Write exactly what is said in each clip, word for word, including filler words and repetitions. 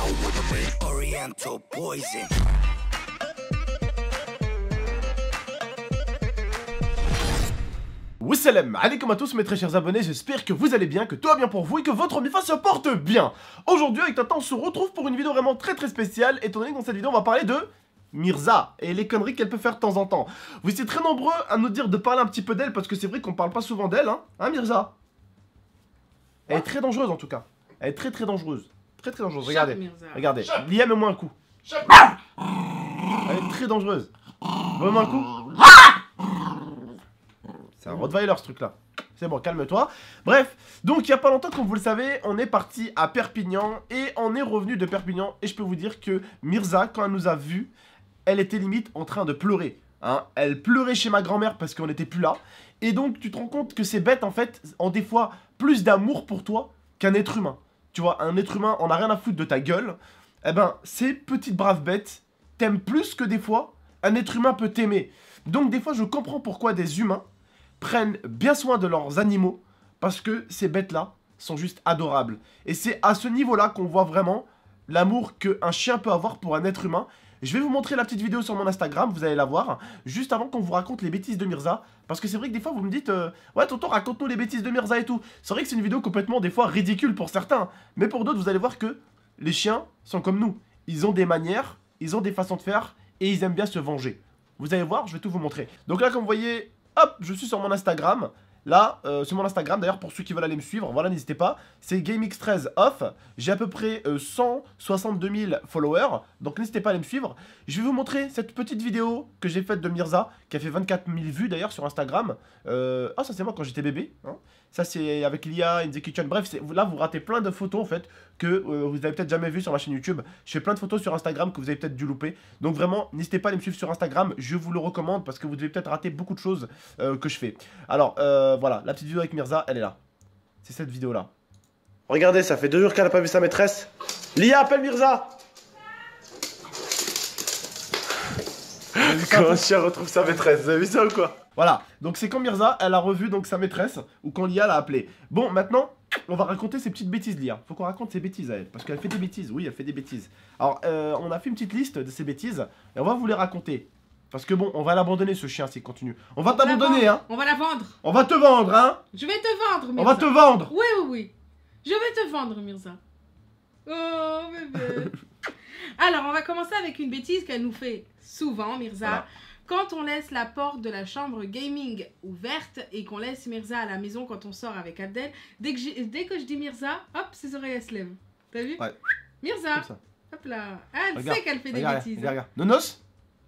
Wassalam alaikum à tous mes très chers abonnés, j'espère que vous allez bien, que tout va bien pour vous et que votre Mifa se porte bien. Aujourd'hui avec Tintin on se retrouve pour une vidéo vraiment très très spéciale, étant donné que dans cette vidéo on va parler de Mirza et les conneries qu'elle peut faire de temps en temps. Vous étiez très nombreux à nous dire de parler un petit peu d'elle parce que c'est vrai qu'on parle pas souvent d'elle, hein, hein Mirza? Elle est très dangereuse en tout cas, elle est très très dangereuse, très très dangereuse, regardez, regardez, Lia mets-moi un coup. Elle est très dangereuse, mets-moi un coup. C'est un Rottweiler ce truc là. C'est bon, calme-toi. Bref, donc il y a pas longtemps, comme vous le savez, on est parti à Perpignan et on est revenu de Perpignan. Et je peux vous dire que Mirza, quand elle nous a vus, elle était limite en train de pleurer. Hein. Elle pleurait chez ma grand-mère parce qu'on n'était plus là. Et donc tu te rends compte que ces bêtes en fait ont des fois plus d'amour pour toi qu'un être humain. Tu vois, un être humain, on a rien à foutre de ta gueule. Eh ben, ces petites braves bêtes t'aiment plus que des fois un être humain peut t'aimer. Donc des fois je comprends pourquoi des humains prennent bien soin de leurs animaux parce que ces bêtes-là sont juste adorables. Et c'est à ce niveau-là qu'on voit vraiment l'amour qu'un chien peut avoir pour un être humain. Je vais vous montrer la petite vidéo sur mon Instagram, vous allez la voir, juste avant qu'on vous raconte les bêtises de Mirza. Parce que c'est vrai que des fois vous me dites euh, ouais tonton raconte-nous les bêtises de Mirza et tout. C'est vrai que c'est une vidéo complètement des fois ridicule pour certains. Mais pour d'autres vous allez voir que les chiens sont comme nous. Ils ont des manières, ils ont des façons de faire et ils aiment bien se venger. Vous allez voir, je vais tout vous montrer. Donc là comme vous voyez, hop, je suis sur mon Instagram. Là, euh, sur mon Instagram, d'ailleurs, pour ceux qui veulent aller me suivre, voilà, n'hésitez pas. C'est GameX treize off. J'ai à peu près euh, cent soixante-deux mille followers. Donc n'hésitez pas à aller me suivre. Je vais vous montrer cette petite vidéo que j'ai faite de Mirza, qui a fait vingt-quatre mille vues d'ailleurs sur Instagram. Euh... Ah, ça c'est moi quand j'étais bébé. Hein. Ça c'est avec Lia, In The Kitchen. Bref, là vous ratez plein de photos en fait que euh, vous avez peut-être jamais vues sur ma chaîne YouTube. Je fais plein de photos sur Instagram que vous avez peut-être dû louper. Donc vraiment, n'hésitez pas à aller me suivre sur Instagram. Je vous le recommande parce que vous devez peut-être rater beaucoup de choses euh, que je fais. Alors, euh, voilà, la petite vidéo avec Mirza, elle est là. C'est cette vidéo-là. Regardez, ça fait deux jours qu'elle n'a pas vu sa maîtresse. Lia, appelle Mirza. Comment un chien retrouve sa maîtresse, vous avez vu ça ou quoi? Voilà, donc c'est quand Mirza, elle a revu donc sa maîtresse, ou quand Lia l'a appelée. Bon, maintenant, on va raconter ses petites bêtises, Lia. Faut qu'on raconte ses bêtises à elle, parce qu'elle fait des bêtises, oui, elle fait des bêtises. Alors, euh, on a fait une petite liste de ses bêtises, et on va vous les raconter. Parce que bon, on va l'abandonner ce chien s'il continue. On va t'abandonner, hein. On va la vendre. On va te vendre, hein. Je vais te vendre, Mirza. On va te vendre. Oui, oui, oui. Je vais te vendre, Mirza. Oh, bébé. Alors, on va commencer avec une bêtise qu'elle nous fait souvent, Mirza. Voilà. Quand on laisse la porte de la chambre gaming ouverte et qu'on laisse Mirza à la maison quand on sort avec Abdel, dès que, dès que je dis Mirza, hop, ses oreilles elles se lèvent. T'as vu? Ouais. Mirza. Hop là. Ah, elle regarde, sait qu'elle fait regarde, des bêtises. Regarde, regarde. Nonos.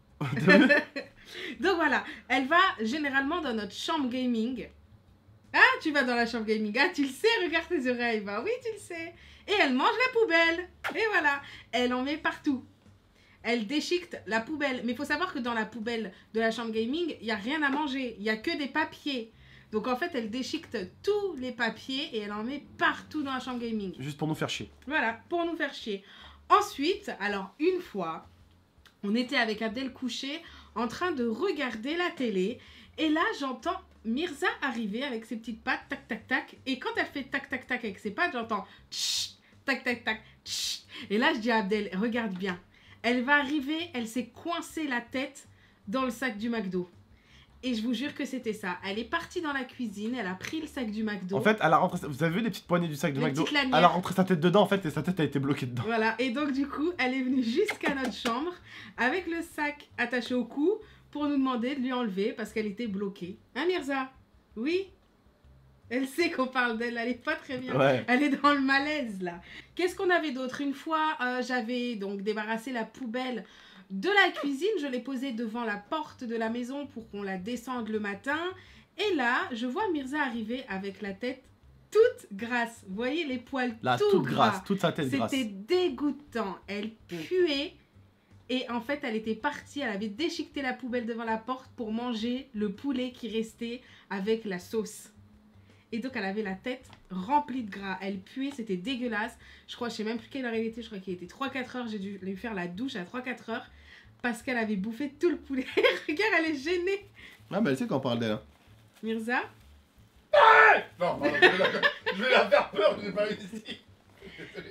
Donc voilà, elle va généralement dans notre chambre gaming. Ah, tu vas dans la chambre gaming. Ah, tu le sais, regarde tes oreilles. Bah oui, tu le sais. Et elle mange la poubelle. Et voilà, elle en met partout. Elle déchiquette la poubelle. Mais il faut savoir que dans la poubelle de la chambre gaming, il n'y a rien à manger. Il n'y a que des papiers. Donc en fait, elle déchiquette tous les papiers et elle en met partout dans la chambre gaming. Juste pour nous faire chier. Voilà, pour nous faire chier. Ensuite, alors une fois, on était avec Abdel couché en train de regarder la télé. Et là, j'entends Mirza arriver avec ses petites pattes, tac, tac, tac. Et quand elle fait tac, tac, tac avec ses pattes, j'entends tac, tac, tac, tch. Et là, je dis à Abdel, regarde bien. Elle va arriver, elle s'est coincée la tête dans le sac du McDo. Et je vous jure que c'était ça. Elle est partie dans la cuisine, elle a pris le sac du McDo. En fait, elle a rentré, vous avez vu les petites poignées du sac du McDo? Elle a rentré sa tête dedans en fait et sa tête a été bloquée dedans. Voilà, et donc du coup, elle est venue jusqu'à notre chambre avec le sac attaché au cou pour nous demander de lui enlever parce qu'elle était bloquée. Hein Mirza? Oui? Elle sait qu'on parle d'elle, elle est pas très bien. Ouais. Elle est dans le malaise là. Qu'est-ce qu'on avait d'autre? Une fois, euh, j'avais donc débarrassé la poubelle de la cuisine. Je l'ai posée devant la porte de la maison pour qu'on la descende le matin. Et là, je vois Mirza arriver avec la tête toute grasse. Vous voyez les poils là, tout toute gras. grasse, toute sa tête grasse. C'était dégoûtant. Elle puait. Et en fait, elle était partie, elle avait déchiqueté la poubelle devant la porte pour manger le poulet qui restait avec la sauce. Et donc, elle avait la tête remplie de gras. Elle puait, c'était dégueulasse. Je crois, je sais même plus quelle heure il était. Je crois qu'il était trois quatre heures. J'ai dû lui faire la douche à trois quatre heures parce qu'elle avait bouffé tout le poulet. Regarde, elle est gênée. Ah, bah elle sait qu'on parle d'elle. Hein. Mirza? Ah non, pardon, je, vais la, je vais la faire peur, je n'ai pas réussi.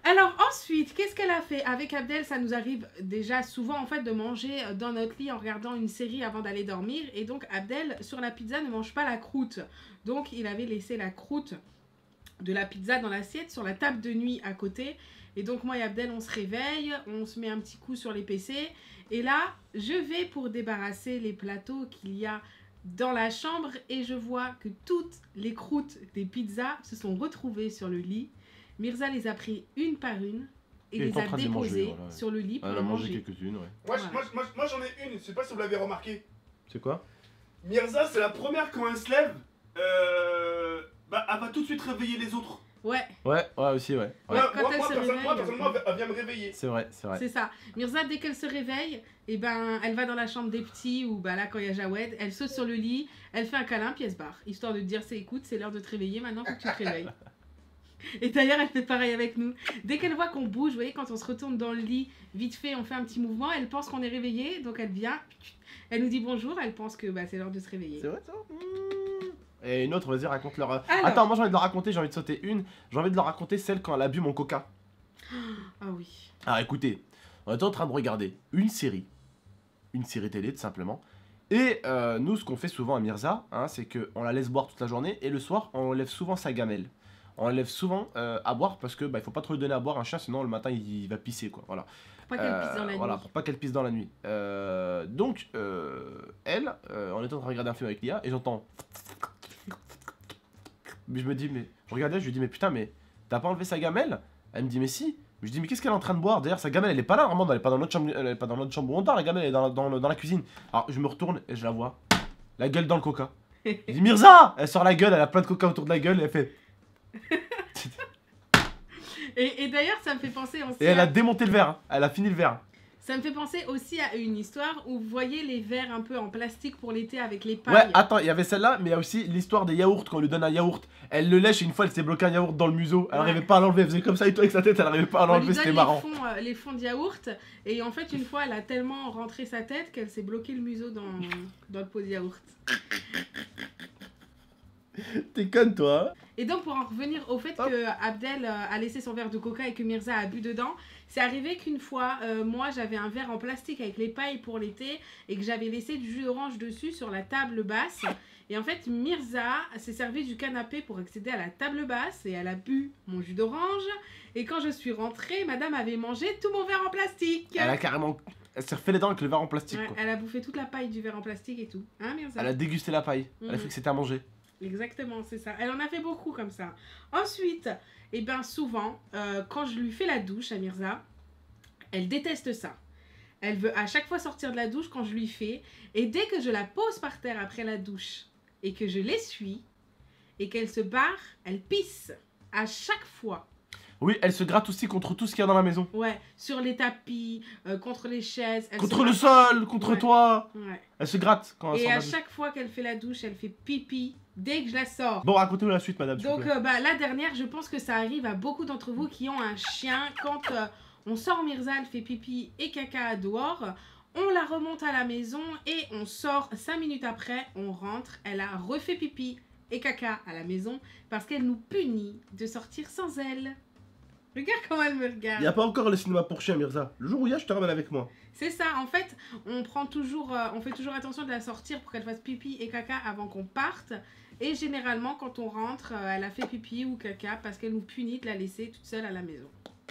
Alors ensuite, qu'est-ce qu'elle a fait? Avec Abdel, ça nous arrive déjà souvent en fait de manger dans notre lit en regardant une série avant d'aller dormir. Et donc Abdel, sur la pizza, ne mange pas la croûte. Donc il avait laissé la croûte de la pizza dans l'assiette sur la table de nuit à côté. Et donc moi et Abdel, on se réveille, on se met un petit coup sur les P C. Et là, je vais pour débarrasser les plateaux qu'il y a dans la chambre. Et je vois que toutes les croûtes des pizzas se sont retrouvées sur le lit. Mirza les a pris une par une et Il les est en a train de les manger, déposées voilà, ouais. sur le lit pour Elle les a mangé manger. quelques-unes, ouais. Moi, Voilà. moi, moi, moi j'en ai une, je sais pas si vous l'avez remarqué. C'est quoi? Mirza, c'est la première quand elle se lève, euh, bah, elle va tout de suite réveiller les autres. Ouais, Ouais, ouais, aussi, ouais. Ouais. Ouais, moi, quand moi, elle moi, se perso- réveille, moi, personnellement, euh, elle vient me réveiller. C'est vrai, c'est vrai. c'est ça. Mirza, dès qu'elle se réveille, et ben, elle va dans la chambre des petits ou bah là quand il y a Jawed, elle saute sur le lit, elle fait un câlin puis elle se barre. Histoire de dire c'est écoute, c'est l'heure de te réveiller, maintenant faut que tu te réveilles. Et d'ailleurs, elle fait pareil avec nous. Dès qu'elle voit qu'on bouge, vous voyez, quand on se retourne dans le lit, vite fait, on fait un petit mouvement, elle pense qu'on est réveillé, donc elle vient, elle nous dit bonjour, elle pense que bah, c'est l'heure de se réveiller. C'est vrai ça? Mmh. Et une autre, vas-y, raconte leur. Alors. Attends, moi j'ai envie de leur raconter, j'ai envie de sauter une. J'ai envie de leur raconter celle quand elle a bu mon coca. Ah oui. Alors écoutez, on était en train de regarder une série. Une série télé, tout simplement. Et euh, nous, ce qu'on fait souvent à Mirza, hein, c'est qu'on la laisse boire toute la journée. Et le soir, on lève souvent sa gamelle. On la lève souvent euh, à boire parce que bah, il faut pas trop lui donner à boire un chien, sinon le matin il, il va pisser quoi. Voilà. Pour pas qu'elle pisse dans la Euh, Voilà, nuit. pour pas qu'elle pisse dans la nuit. Euh, donc, euh, elle, euh, on était en train de regarder un film avec Lia et j'entends. Mais je me dis, mais. Je regardais, je lui dis, mais putain, mais t'as pas enlevé sa gamelle? Elle me dit, mais si. Je dis, mais qu'est-ce qu'elle est en train de boire? D'ailleurs, sa gamelle, elle est pas là, vraiment, elle est pas dans notre chambre, elle est pas dans notre chambre où on dort, la gamelle, elle est dans, dans, le- dans la cuisine. Alors, je me retourne et je la vois. La gueule dans le coca. Je dis, Mirza! Elle sort la gueule, elle a plein de coca autour de la gueule et elle fait. Et, et d'ailleurs, ça me fait penser aussi Et elle à... a démonté le verre, hein. Elle a fini le verre. Ça me fait penser aussi à une histoire où vous voyez les verres un peu en plastique pour l'été avec les Ouais, pailles. attends, il y avait celle-là, mais il y a aussi l'histoire des yaourts quand on lui donne un yaourt. Elle le lèche et une fois elle s'est bloqué un yaourt dans le museau. Elle Ouais. arrivait pas à l'enlever, elle faisait comme ça et toi avec sa tête, elle arrivait pas à On lui l'enlever, donne c'était les marrant. fonds, euh, les fonds de yaourt et en fait une fois elle a tellement rentré sa tête qu'elle s'est bloqué le museau dans, dans le pot de yaourt. T'es conne toi. Hein. Et donc pour en revenir au fait Hop. que Abdel euh, a laissé son verre de coca et que Mirza a bu dedans, c'est arrivé qu'une fois euh, moi j'avais un verre en plastique avec les pailles pour l'été et que j'avais laissé du jus d'orange dessus sur la table basse. Et en fait Mirza s'est servi du canapé pour accéder à la table basse et elle a bu mon jus d'orange. Et quand je suis rentrée, madame avait mangé tout mon verre en plastique. Elle a carrément. Elle s'est refait les dents avec le verre en plastique Ouais, quoi. elle a bouffé toute la paille du verre en plastique et tout. Hein Mirza? Elle a dégusté la paille. Elle a Mhm. cru que c'était à manger. Exactement, c'est ça. Elle en a fait beaucoup comme ça. Ensuite, et bien souvent, euh, quand je lui fais la douche à Mirza, elle déteste ça. Elle veut à chaque fois sortir de la douche quand je lui fais. Et dès que je la pose par terre après la douche et que je l'essuie et qu'elle se barre, elle pisse. À chaque fois. Oui, elle se gratte aussi contre tout ce qu'il y a dans la maison. Ouais, sur les tapis, euh, contre les chaises. Elle Contre se le gratte. sol, contre Ouais. toi. Ouais. Elle se gratte quand elle Et sort de à la douche. chaque fois qu'elle fait la douche, elle fait pipi dès que je la sors. Bon, racontez-nous la suite, madame. s'il vous Donc plaît. euh, bah, la dernière, je pense que ça arrive à beaucoup d'entre vous qui ont un chien. Quand euh, on sort Mirza, elle fait pipi et caca dehors, on la remonte à la maison et on sort cinq minutes après, on rentre, elle a refait pipi et caca à la maison parce qu'elle nous punit de sortir sans elle. Regarde comment elle me Il regarde. y a pas encore le cinéma pour chien, Mirza. Le jour où il y a, je te ramène avec moi. C'est ça, en fait, on prend toujours, euh, on fait toujours attention de la sortir pour qu'elle fasse pipi et caca avant qu'on parte. Et généralement, quand on rentre, euh, elle a fait pipi ou caca parce qu'elle nous punit de la laisser toute seule à la maison.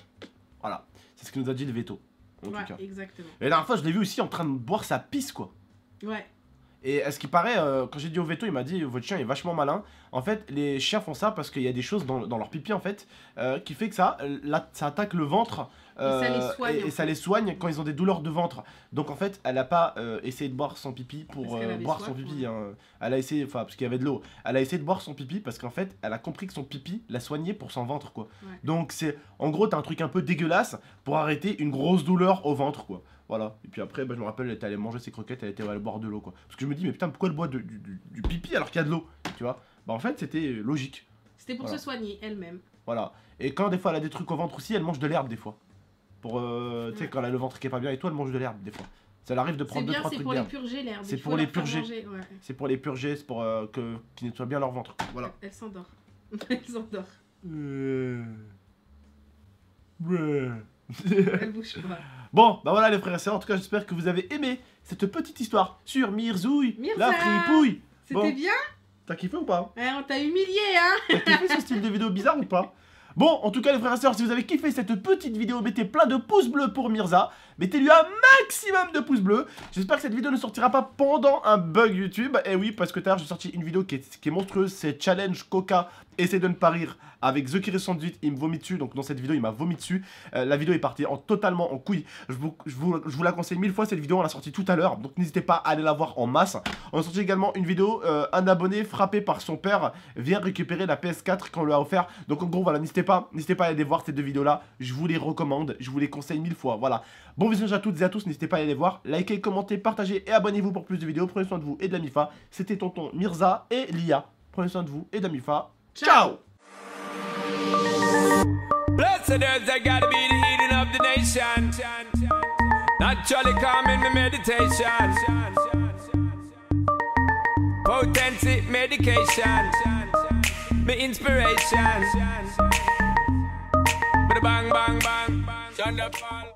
Voilà. C'est ce que nous a dit le veto. En Ouais, tout cas. exactement. Et la dernière fois, je l'ai vu aussi en train de boire sa pisse, quoi. Ouais, Et à ce qui paraît, euh, quand j'ai dit au veto, il m'a dit votre chien est vachement malin. En fait, les chiens font ça parce qu'il y a des choses dans, dans leur pipi en fait euh, qui fait que ça, euh, là, ça attaque le ventre euh, Et ça les soigne, et- en et ça fait. les soigne quand ils ont des douleurs de ventre. Donc en fait, elle a pas euh, essayé de boire son pipi pour Parce qu'elle euh, avait boire soif, son pipi. ouais. Hein. Elle a essayé, enfin parce qu'il y avait de l'eau. Elle a essayé de boire son pipi parce qu'en fait, elle a compris que son pipi l'a soigné pour son ventre quoi. Ouais. Donc c'est, en gros, t'as un truc un peu dégueulasse pour arrêter une grosse douleur au ventre quoi. Voilà, et puis après, bah, je me rappelle, elle était allée manger ses croquettes, elle était allée boire de l'eau, quoi. Parce que je me dis, mais putain, pourquoi elle boit de- du, du- du pipi alors qu'il y a de l'eau, tu vois? Bah en fait, c'était logique, c'était pour Voilà. se soigner elle-même. voilà. Et quand des fois elle a des trucs au ventre aussi, elle mange de l'herbe des fois. Pour, euh, tu sais, Ouais. quand elle a le ventre qui est pas bien et tout, elle mange de l'herbe des fois. Ça l'arrive de C'est prendre deux, bien, trois c'est trucs pour les d'herbe. purger l'herbe. C'est il faut pour les leur faire purger. manger, ouais. C'est pour les purger, c'est pour euh, que, qu'ils nettoient bien leur ventre. Voilà. Elle s'endort. Elle s'endort. Euh... Ouais. Elle bouge pas. Bon, bah voilà les frères et sœurs, en tout cas j'espère que vous avez aimé cette petite histoire sur Mirzouille, Mirza. la fripouille. C'était Bon. bien? T'as kiffé ou pas? Eh, on t'a humilié, hein? T'as kiffé ce style de vidéo bizarre ou pas? Bon, en tout cas les frères et sœurs, si vous avez kiffé cette petite vidéo, mettez plein de pouces bleus pour Mirza. Mettez-lui un maximum de pouces bleus. J'espère que cette vidéo ne sortira pas pendant un bug YouTube. Et oui, parce que tout à l'heure j'ai sorti une vidéo qui est, qui est monstrueuse, c'est Challenge Coca. Essaye de ne pas rire avec The Kiri cent dix-huit, il me vomit dessus, donc dans cette vidéo il m'a vomi dessus. Euh, la vidéo est partie en totalement en couille. Je vous, je, vous, je vous la conseille mille fois cette vidéo, on l'a sortie tout à l'heure, donc n'hésitez pas à aller la voir en masse. On a sorti également une vidéo, euh, un abonné frappé par son père vient récupérer la P S quatre qu'on lui a offert. Donc en gros voilà, n'hésitez pas, n'hésitez pas à aller voir ces deux vidéos là, je vous les recommande, je vous les conseille mille fois, voilà. Bon visionnage à toutes et à tous, n'hésitez pas à aller les voir, likez, commentez, partagez et abonnez-vous pour plus de vidéos. Prenez soin de vous et de la Mifa, c'était tonton Mirza et Lia. Prenez soin de vous et de la Mifa. Ciao. Blessed is I gotta be the healing of the nation. Naturally calming my meditation. Potency medication. My inspiration. Bang bang bang. Shonda Paul.